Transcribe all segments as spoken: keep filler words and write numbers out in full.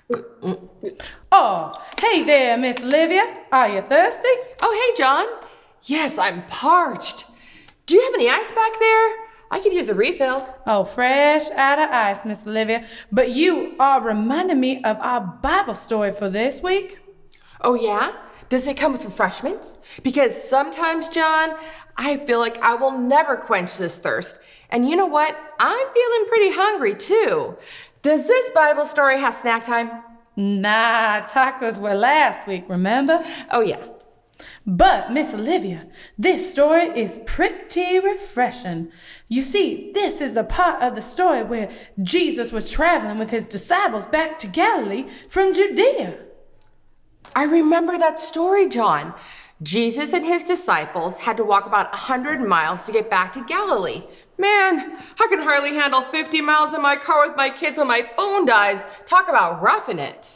Oh, hey there, Miss Olivia. Are you thirsty? Oh, hey, John. Yes, I'm parched. Do you have any ice back there? I could use a refill. Oh, fresh out of ice, Miss Olivia. But you are reminding me of our Bible story for this week. Oh, yeah? Does it come with refreshments? Because sometimes, John, I feel like I will never quench this thirst. And you know what? I'm feeling pretty hungry, too. Does this Bible story have snack time? Nah, tacos were last week, remember? Oh, yeah. But, Miss Olivia, this story is pretty refreshing. You see, this is the part of the story where Jesus was traveling with his disciples back to Galilee from Judea. I remember that story, John. Jesus and his disciples had to walk about one hundred miles to get back to Galilee. Man, I can hardly handle fifty miles in my car with my kids when my phone dies. Talk about roughing it.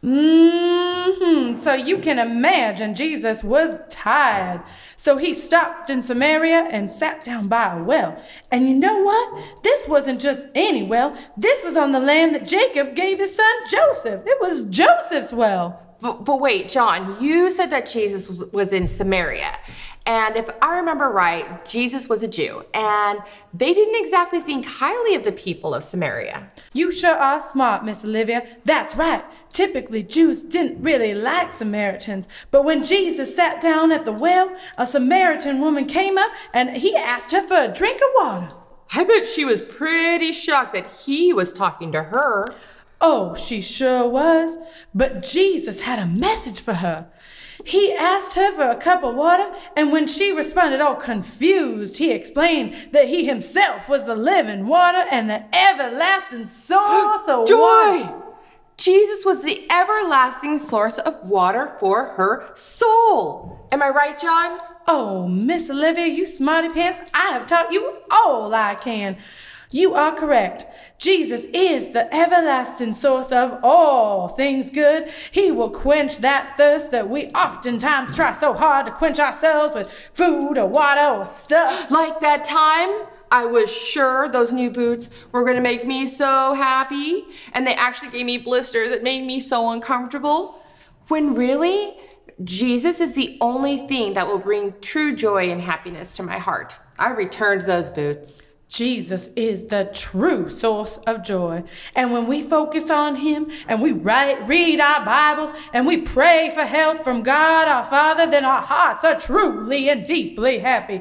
Mm-hmm. So you can imagine Jesus was tired. So he stopped in Samaria and sat down by a well. And you know what? This wasn't just any well. This was on the land that Jacob gave his son Joseph. It was Joseph's well. But, but wait, John, you said that Jesus was, was in Samaria. And if I remember right, Jesus was a Jew. And they didn't exactly think highly of the people of Samaria. You sure are smart, Miss Olivia. That's right. Typically, Jews didn't really like Samaritans. But when Jesus sat down at the well, a Samaritan woman came up and he asked her for a drink of water. I bet she was pretty shocked that he was talking to her. Oh, she sure was. But Jesus had a message for her. He asked her for a cup of water, and when she responded all confused, he explained that he himself was the living water and the everlasting source of Joy! water. Jesus was the everlasting source of water for her soul. Am I right, John? Oh, Miss Olivia, you smarty pants, I have taught you all I can. You are correct. Jesus is the everlasting source of all things good. He will quench that thirst that we oftentimes try so hard to quench ourselves with food or water or stuff. Like that time I was sure those new boots were going to make me so happy, and they actually gave me blisters that made me so uncomfortable. When really, Jesus is the only thing that will bring true joy and happiness to my heart. I returned those boots. Jesus is the true source of joy. And when we focus on him and we write, read our Bibles and we pray for help from God our Father, then our hearts are truly and deeply happy,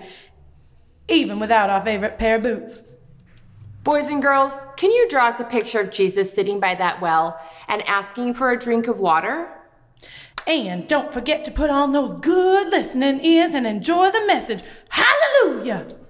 even without our favorite pair of boots. Boys and girls, can you draw us a picture of Jesus sitting by that well and asking for a drink of water? And don't forget to put on those good listening ears and enjoy the message. Hallelujah!